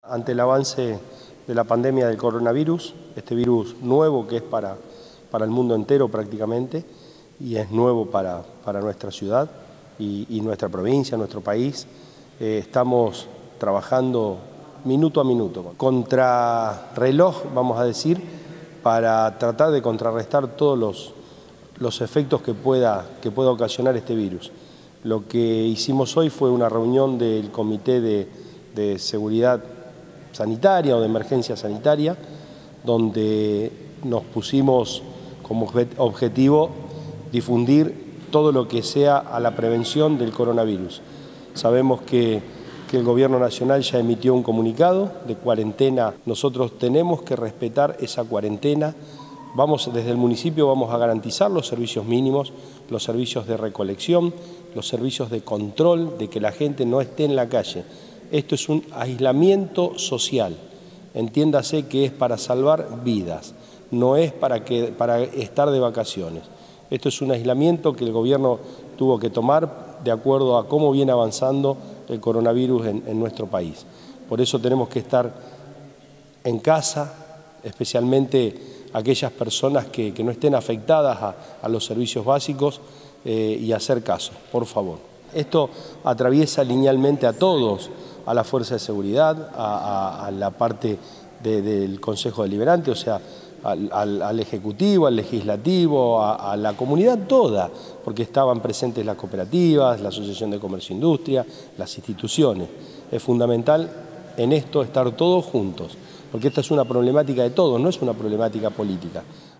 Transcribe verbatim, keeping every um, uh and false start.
Ante el avance de la pandemia del coronavirus, este virus nuevo que es para, para el mundo entero prácticamente, y es nuevo para, para nuestra ciudad y, y nuestra provincia, nuestro país, eh, estamos trabajando minuto a minuto, contra reloj, vamos a decir, para tratar de contrarrestar todos los, los efectos que pueda, que pueda ocasionar este virus. Lo que hicimos hoy fue una reunión del Comité de, de Seguridad Sanitaria o de Emergencia Sanitaria, donde nos pusimos como objetivo difundir todo lo que sea a la prevención del coronavirus. Sabemos que, que el Gobierno Nacional ya emitió un comunicado de cuarentena. Nosotros tenemos que respetar esa cuarentena. Vamos, desde el municipio vamos a garantizar los servicios mínimos, los servicios de recolección, los servicios de control, de que la gente no esté en la calle. Esto es un aislamiento social, entiéndase que es para salvar vidas, no es para, que, para estar de vacaciones. Esto es un aislamiento que el gobierno tuvo que tomar de acuerdo a cómo viene avanzando el coronavirus en, en nuestro país. Por eso tenemos que estar en casa, especialmente aquellas personas que, que no estén afectadas a, a los servicios básicos eh, y hacer caso, por favor. Esto atraviesa linealmente a todos, a la Fuerza de Seguridad, a, a, a la parte de, del Consejo Deliberante, o sea, al, al, al Ejecutivo, al Legislativo, a, a la comunidad toda, porque estaban presentes las cooperativas, la Asociación de Comercio e Industria, las instituciones. Es fundamental en esto estar todos juntos, porque esta es una problemática de todos, no es una problemática política.